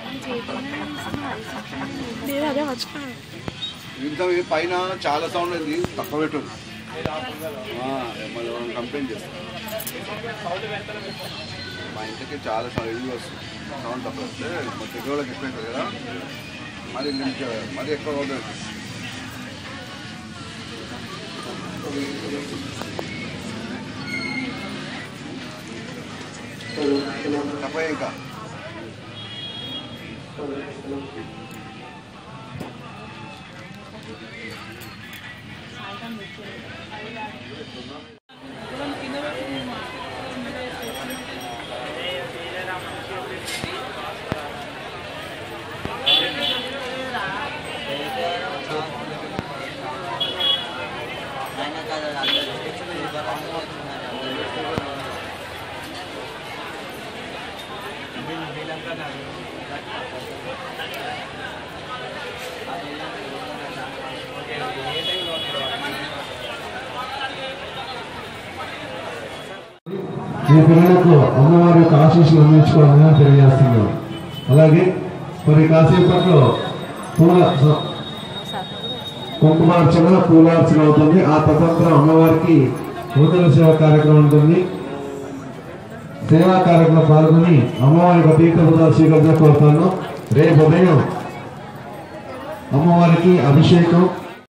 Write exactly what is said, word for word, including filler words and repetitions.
ఇంత పైన చాలా సౌండ్ అయింది, తక్కువ పెట్టండి, మళ్ళీ కంప్లైంట్ చేస్తాం. మా ఇంటికి చాలా సౌండ్ ఇల్లు వస్తుంది, సౌండ్ తక్కువ వస్తే మా తెలుగులోకి ఎక్కువ అవుతుంది కదా, మరి మరి ఎక్కువ అవుతుంది. తక్కువ ఇంకా మీ పిల్లలకు అమ్మవారి యొక్క ఆశీస్సులు అందించుకోవాలని తెలియజేస్తున్నాం. అలాగే మరి కాసేపట్లో పూల కుంకుమార్చన పూలార్చన అవుతుంది. ఆ తదనంతరం అమ్మవారికి నూతన సేవ కార్యక్రమం ఉంటుంది. సేవా కార్యక్రమం పాల్గొని అమ్మవారి యొక్క తీర్థపదాలు స్వీకరించ కోరుతాను. రేపు ఉదయం అమ్మవారికి అభిషేకం